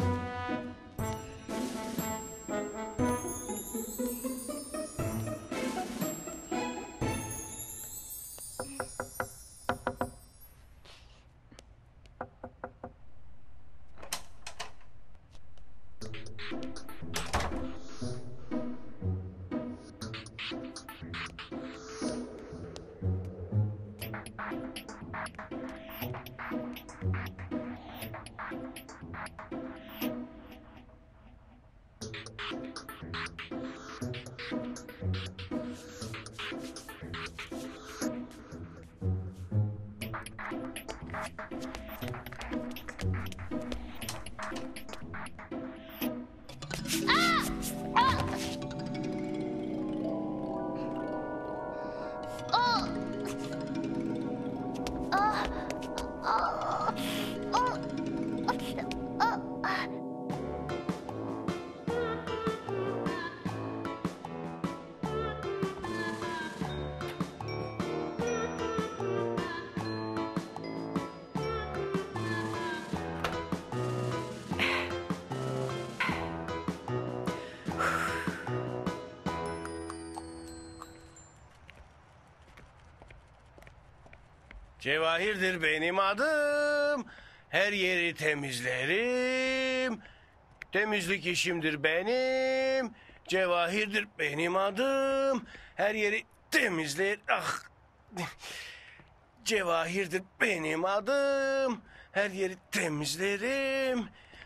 Cevahir'dir benim adım. Her yeri temizlerim. Temizlik işimdir benim. Cevahir'dir benim adım. Her yeri temizler. Ah. Cevahir'dir benim adım. Her yeri temizlerim.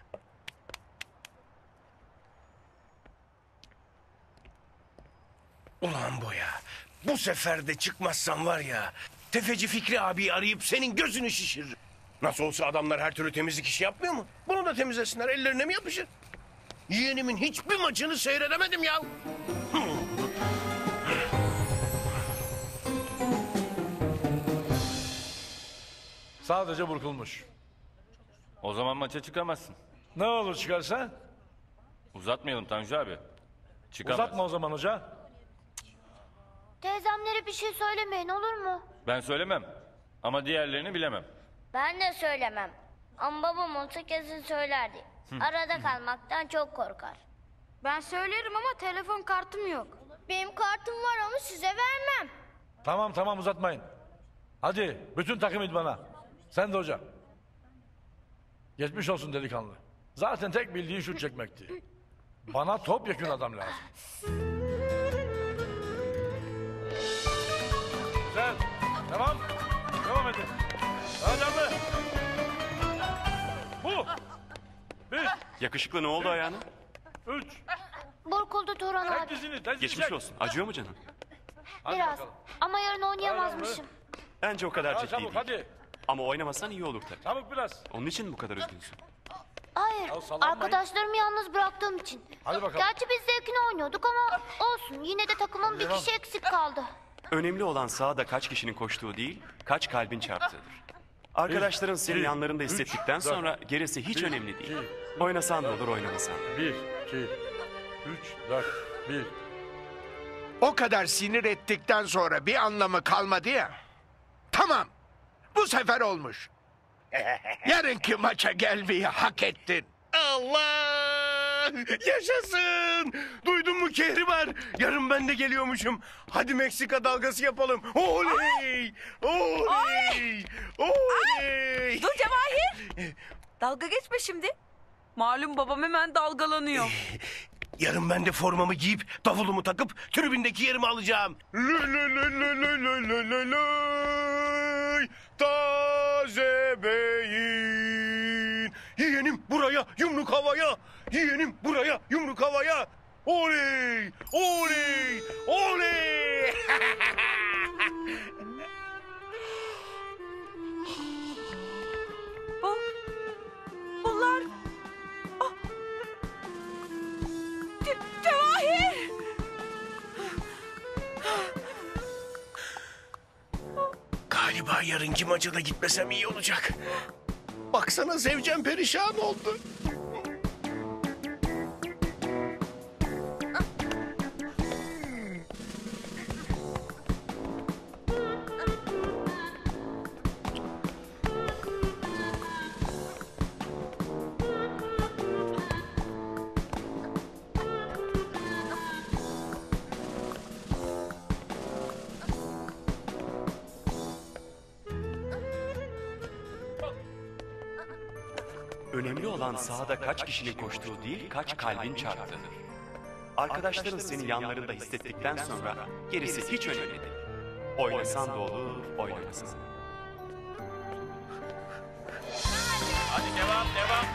Ulan Boya, bu sefer de çıkmazsam var ya, Tefeci Fikri abi arayıp senin gözünü şişiririm. Nasıl olsa adamlar her türlü temizlik işi yapmıyor mu? Bunu da temizlesinler, ellerine mi yapışır? Yeğenimin hiçbir maçını seyredemedim ya. Sadece burkulmuş. O zaman maça çıkamazsın. Ne olur çıkarsa? Uzatmayalım Tanju abi. Çıkamaz. Uzatma o zaman hoca. Teyzemlere bir şey söylemeyin olur mu? Ben söylemem. Ama diğerlerini bilemem. Ben de söylemem. Ama babam olsa kesin söylerdi. Arada kalmaktan çok korkar. Ben söylerim ama telefon kartım yok. Benim kartım var ama size vermem. Tamam uzatmayın. Hadi bütün takım idmana. Sen de hoca. Geçmiş olsun delikanlı. Zaten tek bildiğin şut çekmekti. Bana topyekün adam lazım. Güzel. Tamam. Devam edin. Daha canlı. Bu. Bir. Yakışıklı ne oldu ayağına? 3. Burkuldu Turan Tek abi. dizini. Tez Geçmiş dizecek. olsun. Acıyor mu canım? Hadi Biraz. bakalım. Ama yarın oynayamazmışım. Bence o kadar Daha ciddi çabuk değil. hadi. Ama oynamasan iyi olur tabii. Çabuk biraz. Onun için bu kadar üzgünsün. Hayır. Ya sallanmayın. Arkadaşlarımı yalnız bıraktığım için. Hadi bakalım. Gerçi biz zevkine oynuyorduk ama olsun. Yine de takımın bir kişi eksik kaldı. Önemli olan sahada kaç kişinin koştuğu değil, kaç kalbin çarptığıdır. Arkadaşların senin iki, yanlarında üç, hissettikten dört. sonra gerisi hiç Bir, önemli değil. iki, Oynasan da olur, oynamasan da. 1, 2, 3, 4, 1. O kadar sinir ettikten sonra bir anlamı kalmadı ya. Tamam. Bu sefer olmuş. Yarınki maça gelmeyi hak ettin. Allah! Yaşasın! Duydun mu Kehribar? Yarın ben de geliyormuşum. Hadi Meksika dalgası yapalım. Oley! Oley! Oley! Dur Cevahir. Dalga geçme şimdi. Malum babam hemen dalgalanıyor. Yarın ben de formamı giyip davulumu takıp tribündeki yerimi alacağım. Lü lü lü lü lü lü lü lü lü. Taze beyin. Yeğenim buraya yumruk havaya. Yeğenim buraya yumruk havaya. Oley! Oley! Oley! Bunlar... Cevahir! Galiba yarınki maça da gitmesem iyi olacak. Baksana Zevcem perişan oldu. Önemli olan sahada kaç kişinin koştuğu değil, kaç kalbin çarptığıdır. Arkadaşların senin yanlarında hissettikten sonra gerisi hiç önemli değil. Oynasan da olur, oynamasan. Hadi devam.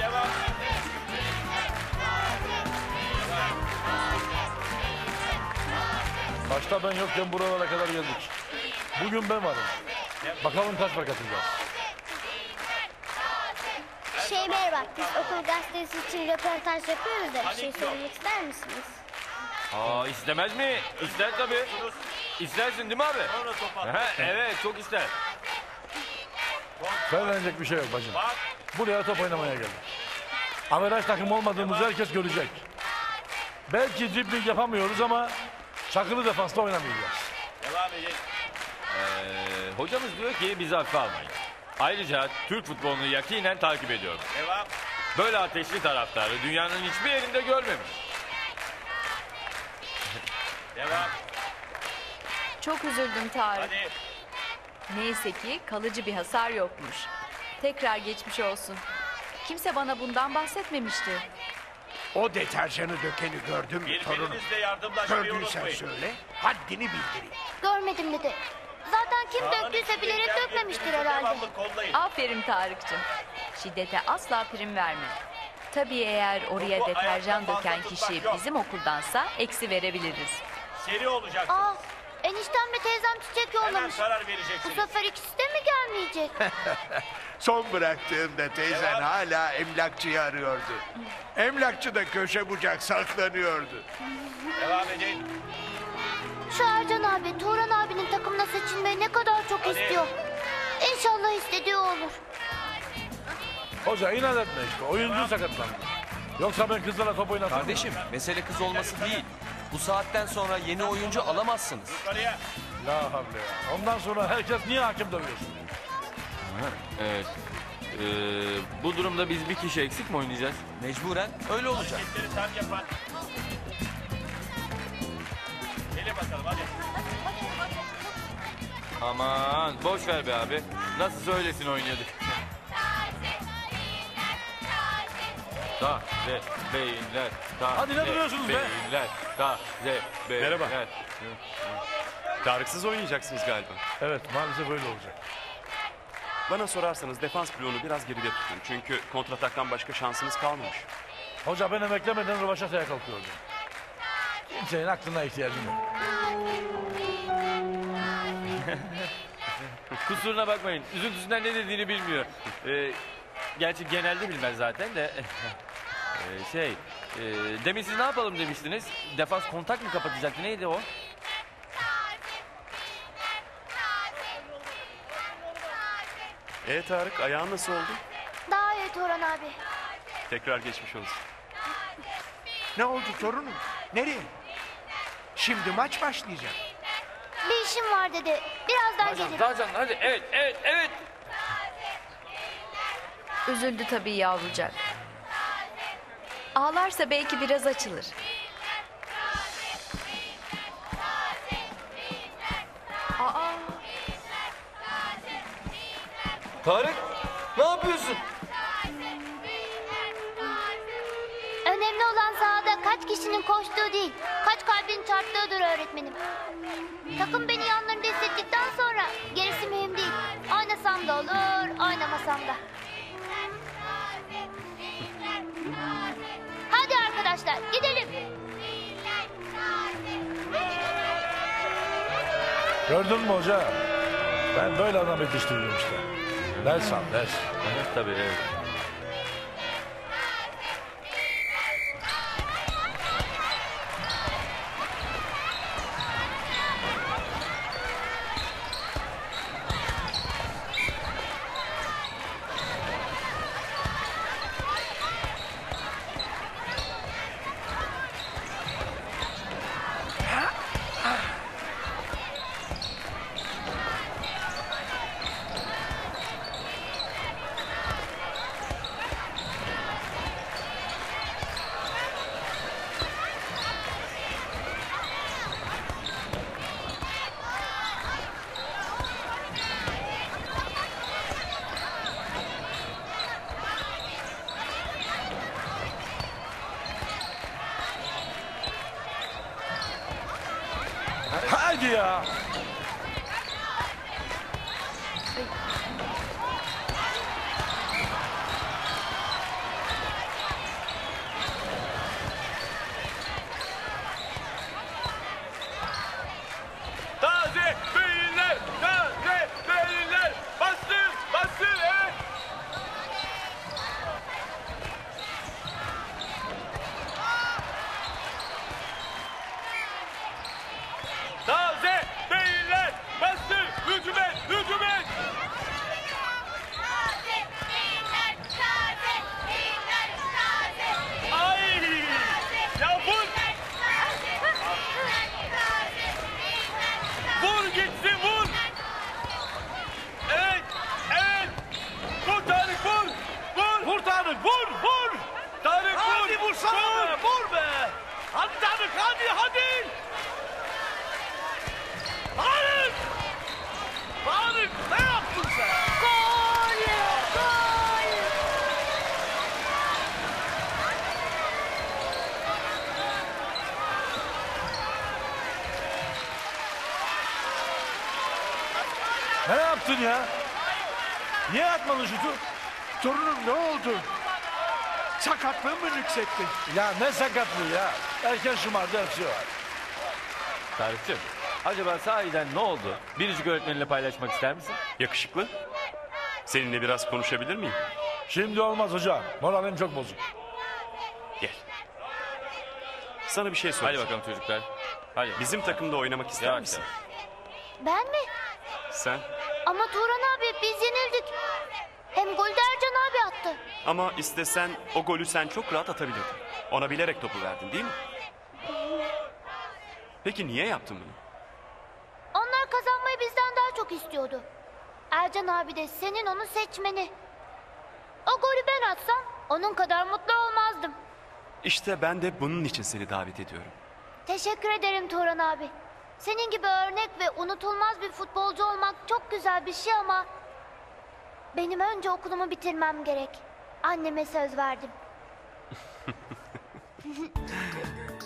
Başta ben yokken buralara kadar geldik. Bugün ben varım. Bakalım kaç fark atacağız. Merhaba, biz okul gazetesi için röportaj yapıyoruz da bir şey söylemek ister misiniz? İstemez mi? İster tabii. İstersin değil mi abi? Evet, çok ister. Söylenecek bir şey yok bacım. Buraya top oynamaya geldik. Averaj takım olmadığımızı herkes görecek. Belki dribling yapamıyoruz ama çakılı defansta oynamayacağız. Devam edin. Hocamız diyor ki bizi hafife almayın. Ayrıca Türk futbolunu yakinen takip ediyorum. Devam. Böyle ateşli taraftarı dünyanın hiçbir yerinde görmemiş. Devam. Çok üzüldüm Tarık. Hadi. Neyse ki kalıcı bir hasar yokmuş. Tekrar geçmiş olsun. Kimse bana bundan bahsetmemişti. O deterjanı dökeni gördün mü torunum? Birbirinizle yardımlaşmayı Gördüysen unutmayın. söyle, haddini bildireyim. Görmedim dede. Zaten kim döktüyse bilerek dökmemiştir herhalde. Devamlı kollayın. Aferin Tarık'cığım. Şiddete asla prim verme. Tabii eğer oraya Topu deterjan ayakta fazla döken tutmak kişi yok. bizim okuldansa eksi verebiliriz. Seri olacaksınız. Aa, eniştem ve teyzem çiçek Hemen yollamış. karar Bu vereceksiniz. sefer ikisi de mi gelmeyecek? Son bıraktığımda teyzen Devam. hala emlakçıyı arıyordu. Emlakçı da köşe bucak saklanıyordu. Devam edin. Şu Ercan abi, Turan abinin takımına seçilmeyi ne kadar çok Hadi. istiyor. İnşallah istediği olur. Hoca inat etme işte. Oyuncu sakatlandı. Yoksa ben kızlara top oynatmam. Kardeşim, mesele kız olması değil. Bu saatten sonra yeni oyuncu alamazsınız. Yukarıya. La havle ya. Ondan sonra herkes niye hakem dövüyorsun? Evet. Bu durumda biz bir kişi eksik mi oynayacağız? Mecburen öyle olacak. Hareketleri tam yapan. Gelin bakalım hadi. Aman boş ver be abi. Nasıl söylesin oynuyorduk. Taze beyinler. Hadi ne duruyorsunuz be? Beyinler. Taze beyinler. Merhaba. Tarıksız oynayacaksınız galiba. Evet maalesef öyle olacak. Bana sorarsanız defans bloğunu biraz geride tutun. Çünkü kontrataktan başka şansınız kalmamış. Hoca ben emeklemeden rövaşataya kalkıyordum. Kimsenin aklına ihtiyacım yok. Kusuruna bakmayın. Üzüntüsünden ne dediğini bilmiyor. Gerçi genelde bilmez zaten de. Demin siz ne yapalım demiştiniz? Defans kontak mı kapatacaktı? Neydi o? Tarık, ayağın nasıl oldu? Daha iyi Turan abi. Tekrar geçmiş olsun. Ne oldu torunum? Nereye? Şimdi maç başlayacak. Bir işim var dedi. Birazdan gelirim. Daha canlı hadi. Evet. Üzüldü tabii yavrucak. Ağlarsa belki biraz açılır. Aa, Tarık, ne yapıyorsun? Önemli olan sahada kaç kişinin koştuğu değil, kaç kalbin çarptığıdır öğretmenim. Takım beni yanlarında hissettikten sonra gerisi mühim değil. Oynasam da olur, oynamasam da. Hadi arkadaşlar, gidelim. Gördün mü hoca? Ben böyle adam yetiştiriyorum işte. Ders al ders. Evet tabii evet. Hadi ya. Taze beyinler. Bastır. Evet. Taze beyinler. Ne yaptın ya? Niye atmadın şutu? Torunum ne oldu? Sakatlığı mı yüksekti? Ya ne sakatlığı ya? Erken şımardı hepsi var. Tarık'cığım, acaba sahiden ne oldu? Biricik öğretmeninle paylaşmak ister misin? Yakışıklı. Seninle biraz konuşabilir miyim? Şimdi olmaz hocam. Moralim çok bozuk. Gel. Sana bir şey Hadi soracağım. bakalım çocuklar. Hadi. Bizim takımda oynamak ister Yavaş misin? Ben mi? Sen? Ama Turan abi biz yenildik. Hem golü de Ercan abi attı. Ama istesen o golü sen çok rahat atabilirdin. Ona bilerek topu verdin değil mi? Peki niye yaptın bunu? Onlar kazanmayı bizden daha çok istiyordu. Ercan abi de senin onu seçmeni. O golü ben atsam onun kadar mutlu olmazdım. İşte ben de bunun için seni davet ediyorum. Teşekkür ederim Turan abi. Senin gibi örnek ve unutulmaz bir futbolcu olmak çok güzel bir şey ama... benim önce okulumu bitirmem gerek. Anneme söz verdim.